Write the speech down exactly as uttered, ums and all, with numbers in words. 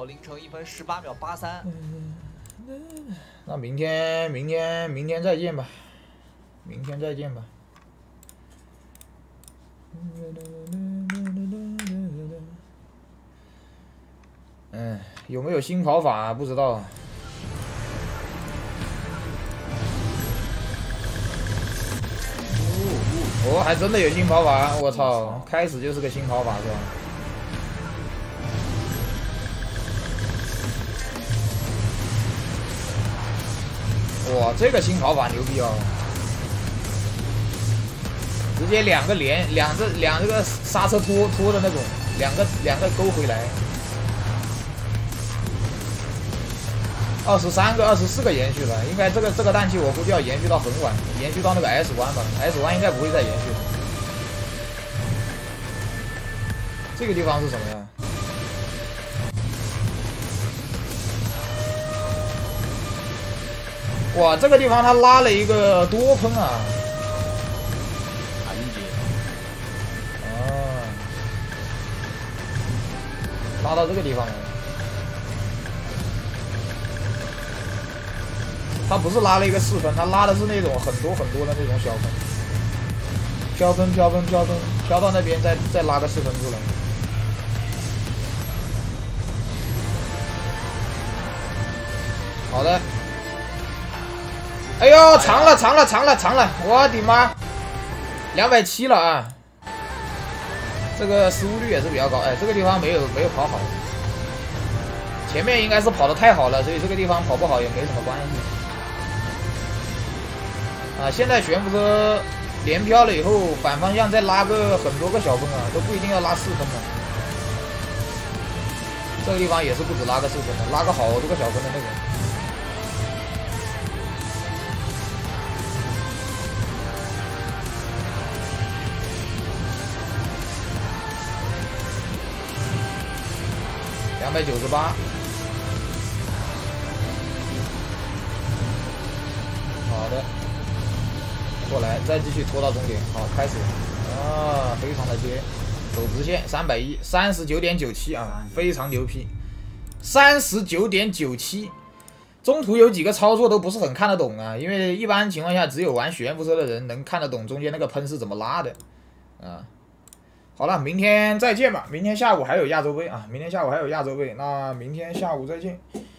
凌晨一分十八秒八三。 那明天，明天，明天再见吧，明天再见吧。嗯，有没有新跑法不知道。哦，还真的有新跑法！我操，开始就是个新跑法是吧？哇，这个新跑法牛逼哦！直接两个连，两个两这个刹车拖拖的那种，两个两个勾回来。二十三个、二十四个延续了，应该这个这个氮气我估计要延续到很晚，延续到那个 S 弯吧 ，S 弯应该不会再延续了。这个地方是什么呀？哇，这个地方他拉了一个多喷啊！ 拦截。 哦，拉到这个地方了。他不是拉了一个四分，他拉的是那种很多很多的那种小分，飘分飘分飘分飘到那边再再拉个四分出来。好的。哎呦，长了长了长了长了！我的妈，两百七了啊！这个失误率也是比较高。哎，这个地方没有没有跑好，前面应该是跑得太好了，所以这个地方跑不好也没什么关系。啊，现在悬浮车连飘了以后，反方向再拉个很多个小分啊，都不一定要拉四分的。这个地方也是不止拉个四分的，拉个好多个小分的那种。两百九十八。好的。过来，再继续拖到终点。好，开始。啊，非常的接，走直线，三百一，三十九点九七啊，非常牛批，三十九点九七。中途有几个操作都不是很看得懂啊，因为一般情况下只有玩悬浮车的人能看得懂中间那个喷是怎么拉的啊。好了，明天再见吧。明天下午还有亚洲杯啊，明天下午还有亚洲杯，那明天下午再见。